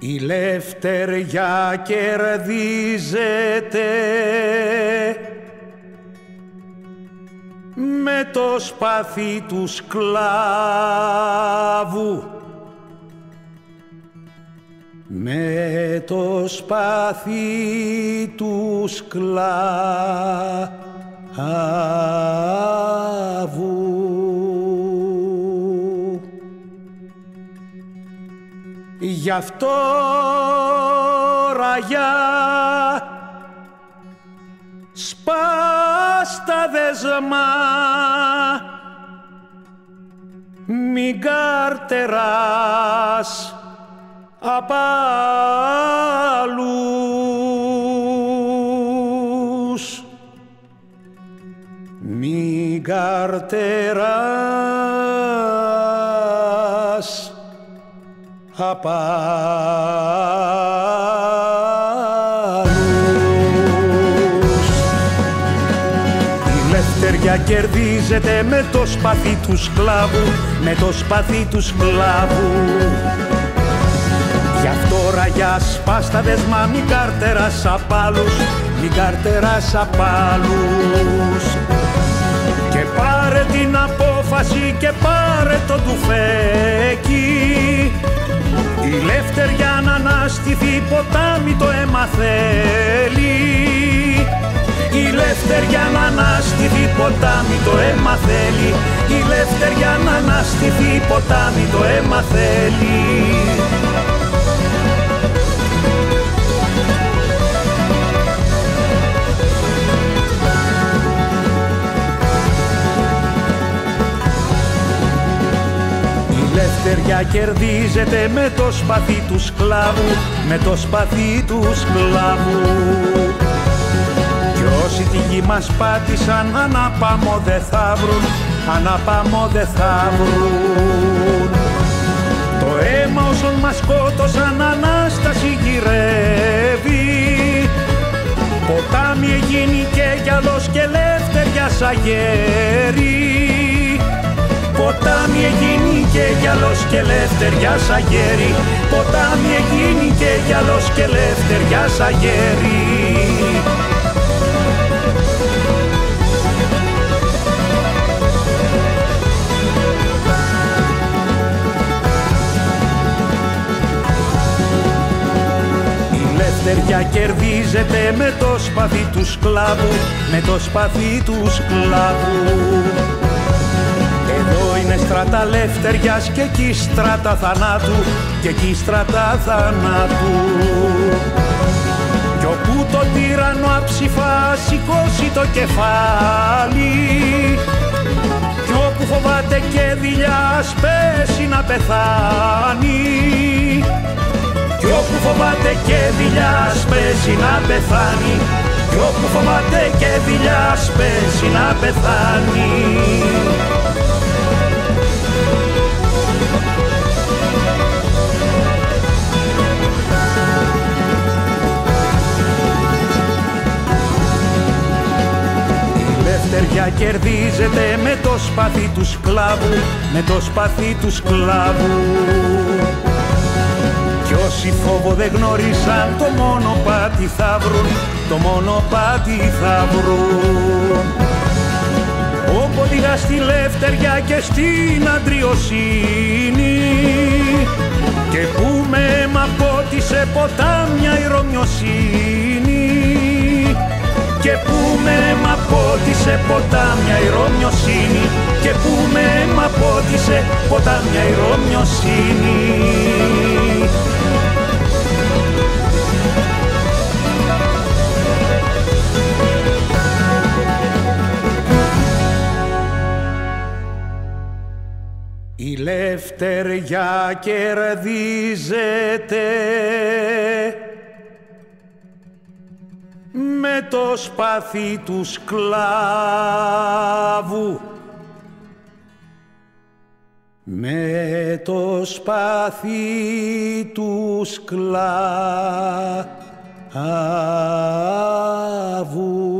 Η λευτεριά κερδίζεται με το σπαθί του σκλάβου, με το σπαθί του σκλάβου. Γι' αυτό ραγιά σπάς τα δεσμά, μην καρτεράς απ' άλλους, μην καρτεράς απ' άλλους. Η λευτεριά κερδίζεται με το σπαθί του σκλάβου, με το σπαθί του σκλάβου. Γι' αυτό ραγιά σπάς τα δεσμά, μην καρτεράς απ' άλλους, μην καρτεράς απ' άλλους. Και πάρε την απόφαση και πάρε το τουφέκι, η λευτεριά να αναστηθεί, ποτάμι το αίμα θέλει. Η λευτεριά να αναστηθεί, ποτάμι το αίμα θέλει. Η λευτεριά να αναστηθεί, ποτάμι το αίμα θέλει. Η λευτεριά κερδίζεται με το σπαθί του σκλάβου, με το σπαθί του σκλάβου. Κι όσοι τη γη μας πάτησαν, ανάπαμο δε θα βρουν, ανάπαμο δε θα βρουν. Το αίμα όσων μας σκότωσαν, Ανάσταση γυρεύει. Ποτάμι εγίνει και γυαλός και λευτεριάς αγέρι. Ποτάμι εγίνει και γυαλός και λευτεριάς αγέρι. Ποτάμι εγίνει και γυαλός και λευτεριάς αγέρι. Η λευτεριά κερδίζεται με το σπαθί του σκλάβου, με το σπαθί του σκλάβου. Εδώ είναι στράτα λευτεριάς και εκεί στράτα θανάτου, και εκεί στράτα θανάτου. Κι όπου το τύραννο αψηφά σηκώσει το κεφάλι, κι όπου φοβάται και δειλιάς πέσει να πεθάνει. Κι όπου φοβάται και δειλιάς πέσει να πεθάνει. Κι όπου φοβάται και δειλιάς πέσει να πεθάνει. Η λευτεριά κερδίζεται με το σπαθί του σκλάβου, με το σπαθί του σκλάβου. Κι όσοι φόβο δεν γνώρισαν, το μονοπάτι θα βρουν, το μονοπάτι θα βρουν. Όπου οδηγά στη λευτεριά και στην αντριοσύνη, και που με αίμα πότισε ποτάμια η Ρωμιοσύνη, και που με αίμα πότισε ποτάμια η Ρωμιοσύνη, και που με αίμα πότισε ποτάμια η Ρωμιοσύνη. Η λευτεριά κερδίζεται με το σπαθί του σκλάβου, με το σπαθί του σκλάβου.